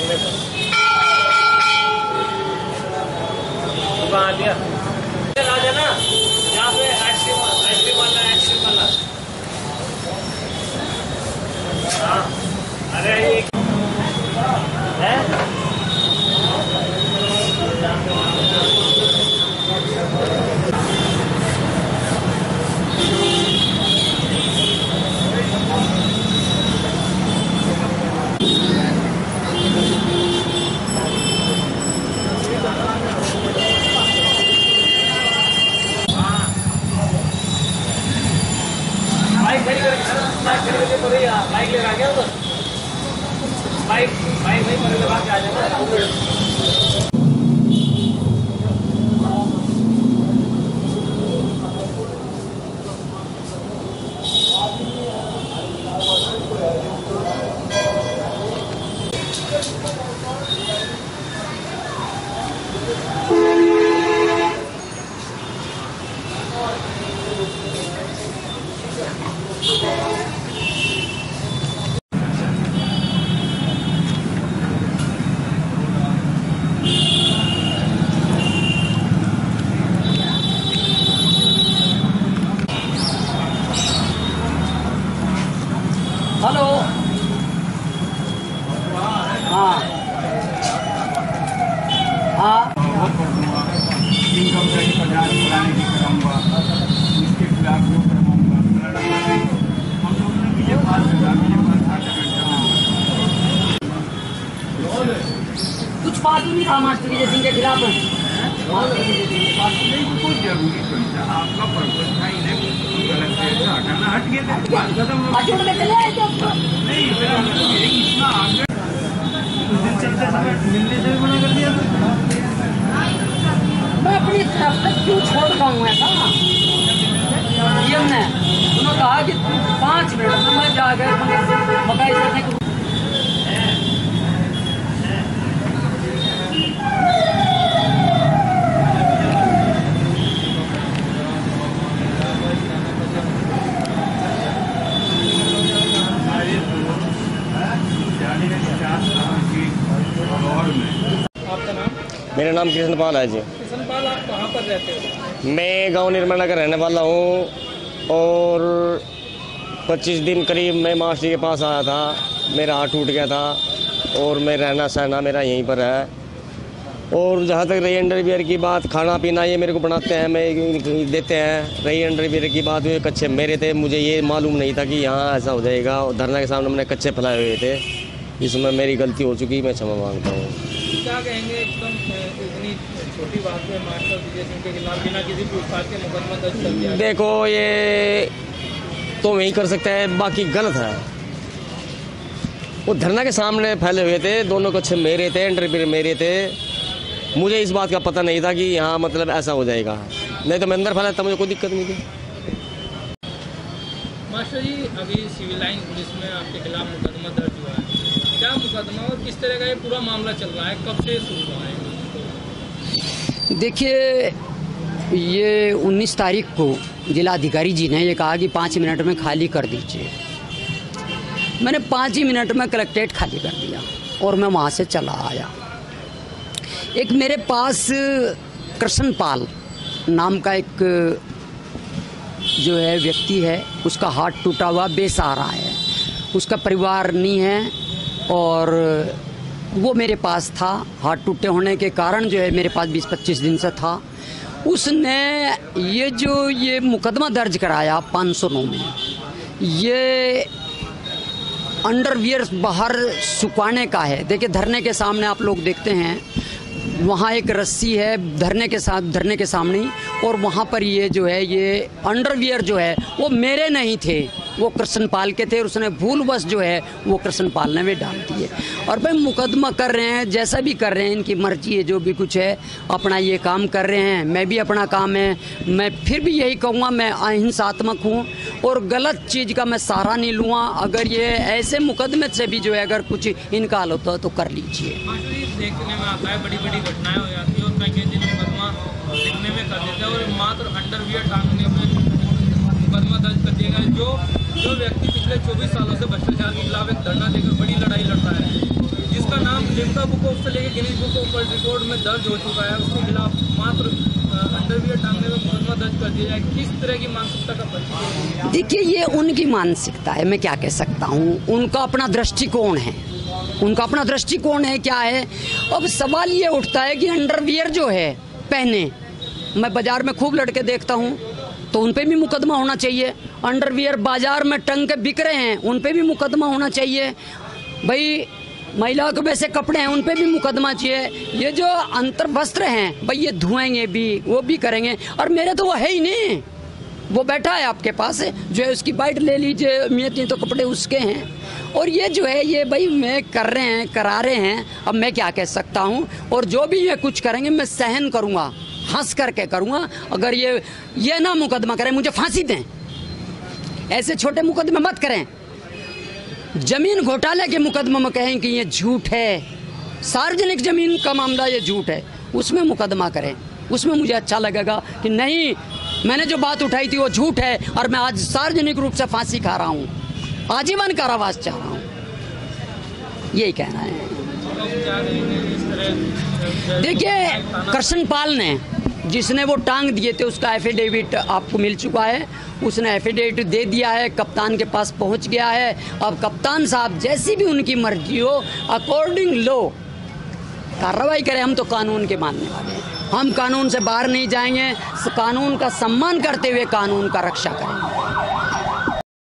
मांगने पर दुकान लिया राजा ना, यहाँ पे आइसक्रीम वाला हाँ। अरे ये है बाइक ले आ गया तो बाइक नहीं पकड़ के आ जाना। हेलो हाँ हाँ इनकम टैक्स का जांच कराने की कराऊंगा, इसके खिलाफ जो करवाऊंगा। हम लोगों ने मुझे 5,000 कुछ बात नहीं था मास्टर जी सिंह के खिलाफ नहीं, कोई जरूरी थोड़ी था। आपका पर्पज था इन्हें गलत से हटाना, हट गया था, बात खत्म हो गई। चले आए थे नहीं मेरा मतलब ये इतना आगे उस दिन चलते समय मिलने से भी मना कर दिया था। मैं अपनी तरफ से क्यों छोड़ पाऊँ ऐसा ये उन्होंने कहा कि 5 मिनट में मैं जाकर मकाई करने को मेरा नाम कृष्णपाल है जी। कृष्णपाल, आप कहाँ पर रहते हो? मैं गांव निर्मल नगर रहने वाला हूँ और 25 दिन करीब मैं मास्टर के पास आया था। मेरा हाथ टूट गया था और मैं रहना सहना मेरा यहीं पर है। और जहाँ तक रही अंडरवियर की बात, खाना पीना ये मेरे को बनाते हैं, मैं देते हैं। रही अंडरवियर की बात, ये कच्चे मेरे थे, मुझे ये मालूम नहीं था कि यहाँ ऐसा हो जाएगा। और धरना के सामने मैंने कच्चे फैलाए हुए थे, इसमें मेरी गलती हो चुकी, मैं क्षमा मांगता हूँ। क्या कहेंगे एकदम इतनी छोटी बात है मास्टर विजय सिंह के खिलाफ बिना किसी पूछताछ के मुकदमा दर्ज कर दिया? देखो ये तो वही कर सकते हैं, बाकी गलत है। वो धरना के सामने फैले हुए थे, दोनों कच्चे मेरे थे, अंडरवियर मेरे थे। मुझे इस बात का पता नहीं था कि यहाँ मतलब ऐसा हो जाएगा, नहीं तो मैं अंदर फैला था, मुझे कोई दिक्कत नहीं थी। मास्टर जी, अभी सिविल लाइन पुलिस में आपके खिलाफ मुकदमा दर्ज हुआ है, क्या मुकदमा और किस तरह का ये पूरा मामला चल रहा है, कब से शुरू हुआ है? देखिए, ये 19 तारीख को जिलाधिकारी जी ने ये कहा कि 5 मिनट में खाली कर दीजिए। मैंने 5 ही मिनट में कलेक्ट्रेट खाली कर दिया और मैं वहाँ से चला आया। एक मेरे पास कृष्णपाल नाम का एक जो है व्यक्ति है, उसका हाथ टूटा हुआ बेसहारा है, उसका परिवार नहीं है और वो मेरे पास था। हाथ टूटे होने के कारण जो है मेरे पास 20-25 दिन से था। उसने ये मुकदमा दर्ज कराया 509 में। ये अंडरवियर बाहर सुखाने का है। देखिए, धरने के सामने आप लोग देखते हैं, वहाँ एक रस्सी है धरने के सामने, और वहाँ पर ये जो है ये अंडरवियर जो है वो मेरे नहीं थे, वो कृष्णपाल के थे। उसने भूलवश जो है वो कृष्णपाल ने वे डाल दिए। और भाई मुकदमा कर रहे हैं, जैसा भी कर रहे हैं, इनकी मर्जी है, जो भी कुछ है अपना ये काम कर रहे हैं। मैं भी अपना काम है, मैं फिर भी यही कहूँगा, मैं अहिंसात्मक हूँ और गलत चीज़ का मैं सहारा नहीं लूँगा। अगर ये ऐसे मुकदमे से भी जो है अगर कुछ इनकाल होता है तो कर लीजिए। देखने में आता है बड़ी बड़ी घटनाएं हो जाती है और कई दिन मुकदमा लिखने में कर देते हैं और मात्र अंडरवियर टांगने में मुकदमा दर्ज कर दिया गया। जो व्यक्ति पिछले 24 सालों से भ्रष्टाचार के खिलाफ एक धरना देकर बड़ी लड़ाई लड़ता है, जिसका नाम लिम्का बुक ऑफ से लेकर Guinness book of world record में दर्ज हो चुका है, उसके खिलाफ मात्र अंडरवियर टांगने में मुकदमा दर्ज कर दिया जाए। किस तरह की मानसिकता का परिचय? देखिए, ये उनकी मानसिकता है, मैं क्या कह सकता हूँ। उनका अपना दृष्टिकोण है, उनका अपना दृष्टिकोण है। क्या है, अब सवाल ये उठता है कि अंडरवियर जो है पहने, मैं बाजार में खूब लड़के देखता हूँ, तो उन पे भी मुकदमा होना चाहिए। अंडरवियर बाजार में टंग के बिक रहे हैं, उन पे भी मुकदमा होना चाहिए। भाई महिलाओं के वैसे कपड़े हैं, उन पे भी मुकदमा चाहिए। ये जो अंतर वस्त्र हैं, भाई ये धुएंगे भी, वो भी करेंगे। और मेरे तो वो है ही नहीं, वो बैठा है आपके पास, जो है उसकी बाइट ले लीजिए, मेरे तो कपड़े उसके हैं। और ये जो है ये भाई मैं कर रहे हैं, करा रहे हैं, अब मैं क्या कह सकता हूँ। और जो भी ये कुछ करेंगे मैं सहन करूँगा, हंस करके करूँगा। अगर ये ना मुकदमा करें, मुझे फांसी दें, ऐसे छोटे मुकदमे मत करें। जमीन घोटाले के मुकदमे में कहें कि ये झूठ है, सार्वजनिक जमीन का मामला ये झूठ है, उसमें मुकदमा करें। उसमें मुझे अच्छा लगेगा कि नहीं, मैंने जो बात उठाई थी वो झूठ है और मैं आज सार्वजनिक रूप से फांसी खा रहा हूँ, आजीवन कारावास चाह रहा हूँ। यही कहना है। देखिए, कृष्णपाल ने, जिसने वो टांग दिए थे, उसका एफिडेविट आपको मिल चुका है। उसने एफिडेविट दे दिया है, कप्तान के पास पहुंच गया है। अब कप्तान साहब जैसी भी उनकी मर्जी हो, अकॉर्डिंग लॉ कार्रवाई करें। हम तो कानून के मानने वाले हैं, हम कानून से बाहर नहीं जाएंगे। कानून का सम्मान करते हुए कानून का रक्षा करेंगे।